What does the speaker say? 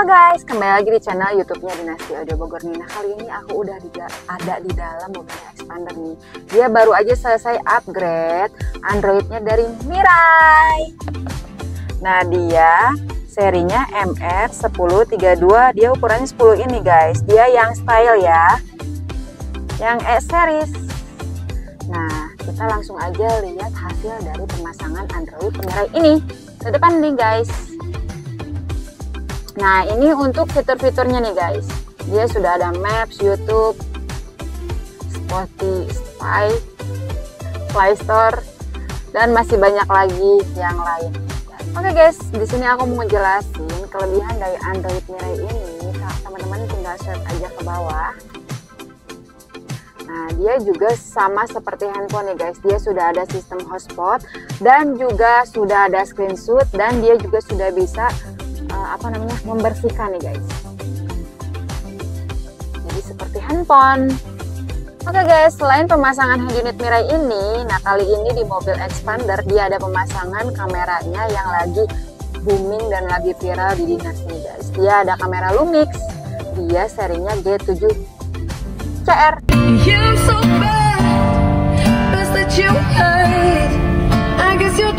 Halo guys, kembali lagi di channel YouTube-nya Dinasti Audio Bogor nih. Nah, kali ini aku udah ada di dalam mobil expander nih. Dia baru aja selesai upgrade Android-nya dari Mirai. Nah, dia serinya MR1032. Dia ukurannya 10 ini guys. Dia yang style ya, yang S series. Nah, kita langsung aja lihat hasil dari pemasangan Android Mirai ini. Ke depan nih guys. Nah, ini untuk fitur-fiturnya nih guys. Dia sudah ada Maps, YouTube, Spotify, Play Store, dan masih banyak lagi yang lain. Oke guys, di sini aku mau ngejelasin kelebihan dari Android Mirai ini. Teman-teman tinggal swipe aja ke bawah. Nah, dia juga sama seperti handphone ya guys. Dia sudah ada sistem hotspot dan juga sudah ada screenshot, dan dia juga sudah bisa membersihkan nih guys. Jadi seperti handphone. Oke guys, selain pemasangan hand unit Mirai ini, nah kali ini di mobil expander dia ada pemasangan kameranya yang lagi booming dan lagi viral di Dinasti nih guys. Dia ada kamera Lumix. Dia serinya G7 CR. You so bad, best that you hide. I guess you